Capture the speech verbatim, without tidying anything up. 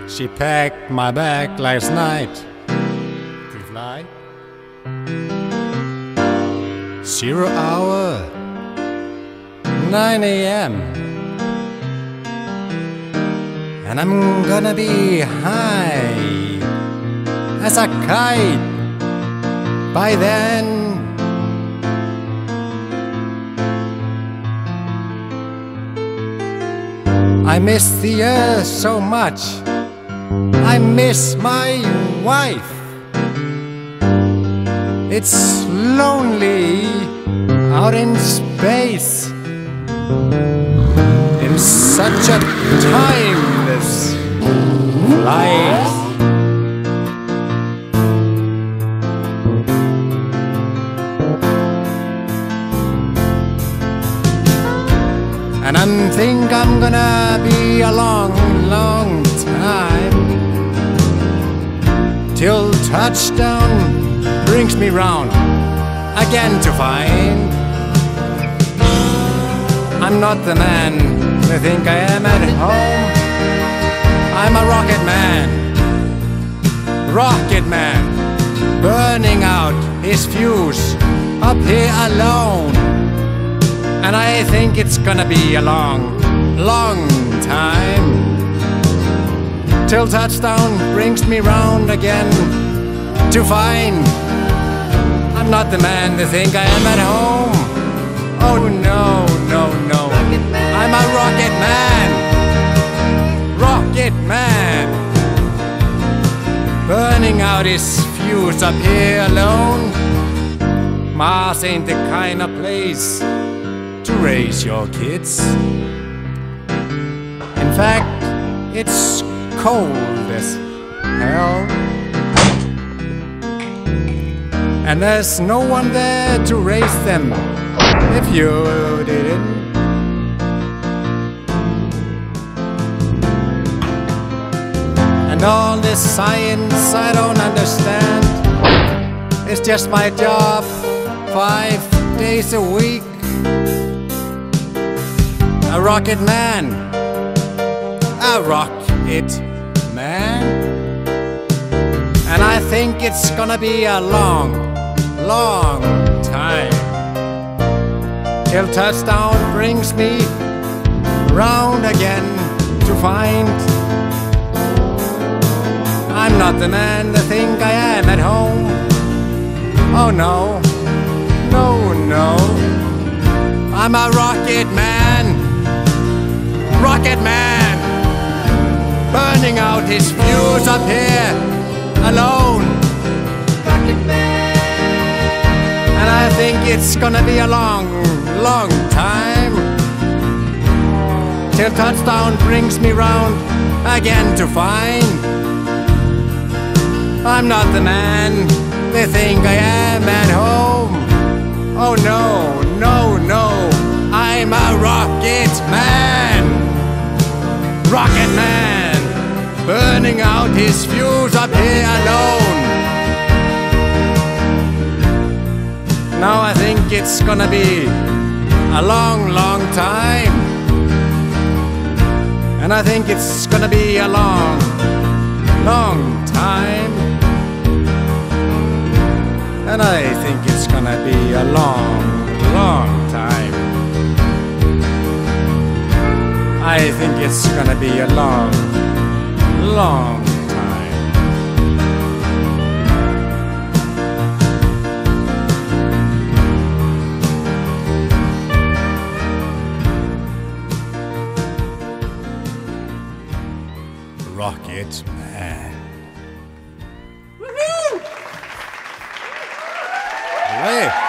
She packed my bag last night to fly. Zero hour, nine A M And I'm gonna be high as a kite by then. I miss the earth so much. I miss my wife. It's lonely out in space, in such a timeless flight. And I think I'm gonna be a long, long time till touchdown brings me round again to find I'm not the man they think I am at home. I'm a rocket man, rocket man, burning out his fuse up here alone. And I think it's gonna be a long, long time till touchdown brings me round again to find I'm not the man they think I am at home. Oh no, no, no, I'm a rocket man, rocket man, burning out his fuse up here alone. Mars ain't the kind of place to raise your kids. In fact, it's cold as hell, and there's no one there to raise them if you didn't. And all this science I don't understand. It's just my job five days a week. A rocket man, a rocket man. And I think it's gonna be a long, long time till touchdown brings me round again to find I'm not the man they think I am at home. Oh no, no, no, I'm a rocket man, rocket man, burning out his fuse up here alone. Rocket man. And I think it's gonna be a long, long time till touchdown brings me round again to find I'm not the man they think I am at home. Oh no, no, no, I'm a rocket man, rocket man, burning out his fuse up here alone. Now I think it's gonna be a long, long time, and I think it's gonna be a long, long time, and I think it's gonna be a long, long time. I think it's gonna be a long, long time. Rocket Man. Woohoo! Hey.